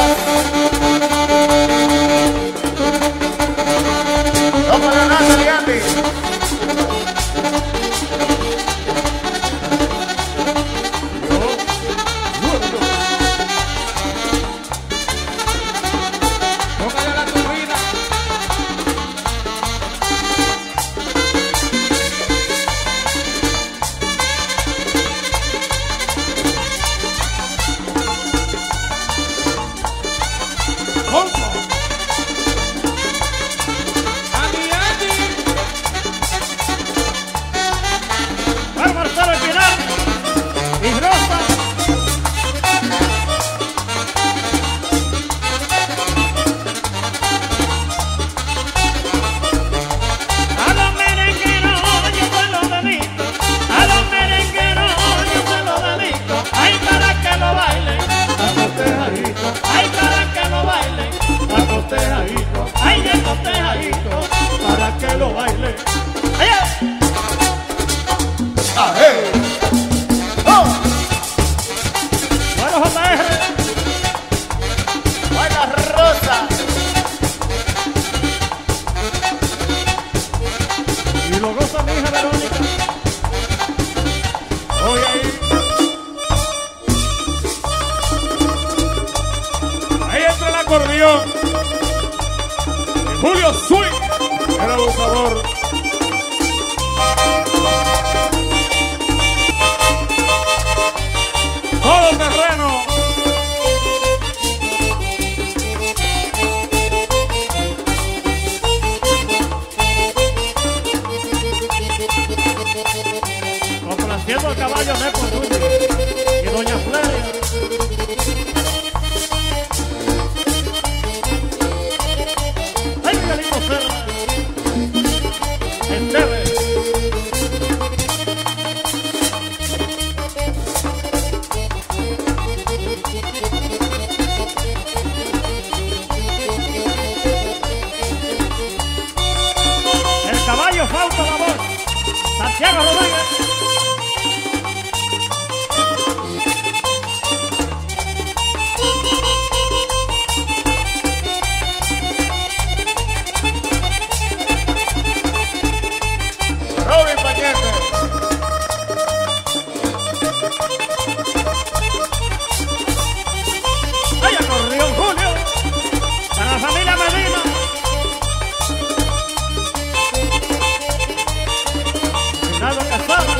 No para nada, Yandy. Tócale la turbina. Alfonso. Andy, Andy. Al Marcelo Espinar y Rosa. A los merengueros yo se lo dedico, a los merengueros yo se lo dedico. Ay, para que lo bailen, acostejadito. Ay, para que lo bailen, acostejadito. Ay, acostejadito, para que lo bailen. ¡Ay! ¡Ajé! ¡Oh! Bueno, JR. ¡Baila Rosa! Y lo goza mi hija Verónica. Oye ahí. Ahí entra el acordeón. Y Julio Swing, el abusador. Todo terreno. Complaciendo el caballo Nepo Núñez y doña Fleria. ¡Ay, qué lindo Serra! Esteve. El caballo falta la voz. Santiago Rodríguez. Robin Pañete. ¡Ay, acordeón Julio! Para la familia Medina. Rinaldo Casada.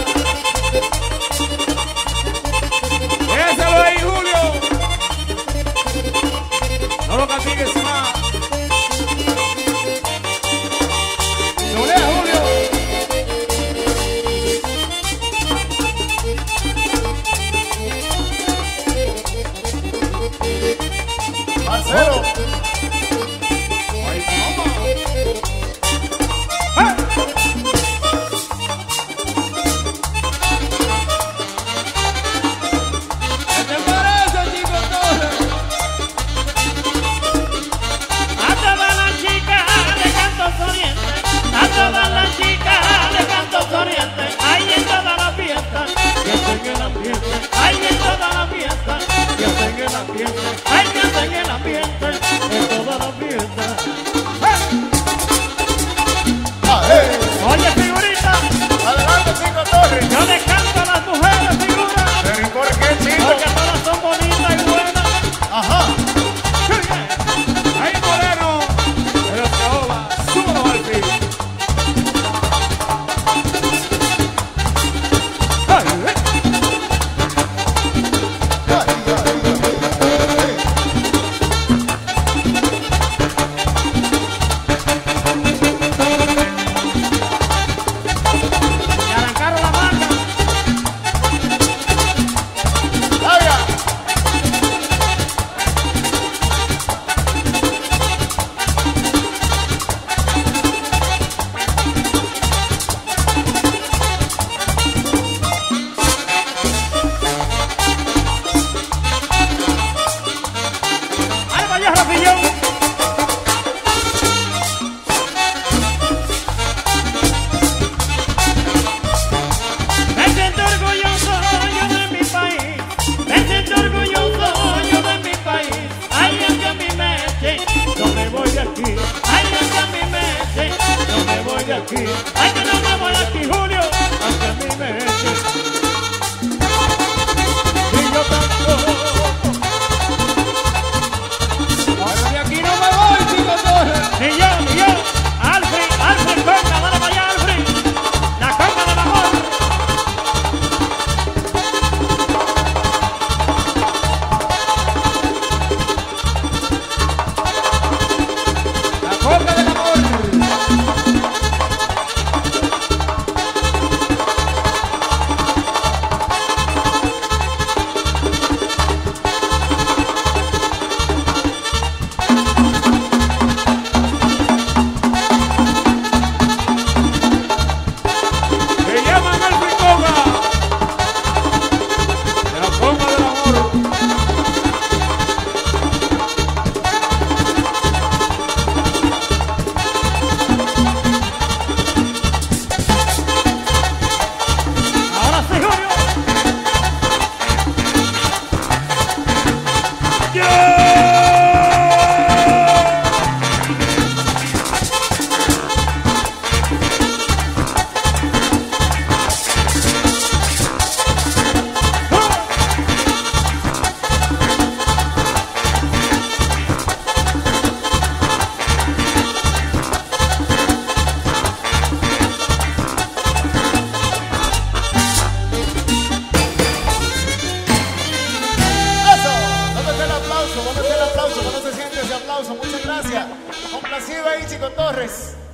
aquí. Ay, que no me voy aquí, Julio, hacia mi mente. Y yo tampoco. Ahora de aquí no me voy, Chico Torres. Ni yo. Alfred, conga, dale para allá, Alfred. La conga del amor. La conga del amor. Se llaman Alfred Conga. La conga del amor. Ahora sí, Julio. Eso. ¿Dónde está el aplauso? ¿Dónde está el aplauso? ¿Cómo se siente ese aplauso? Muchas gracias. Complacido ahí, Chico Torres.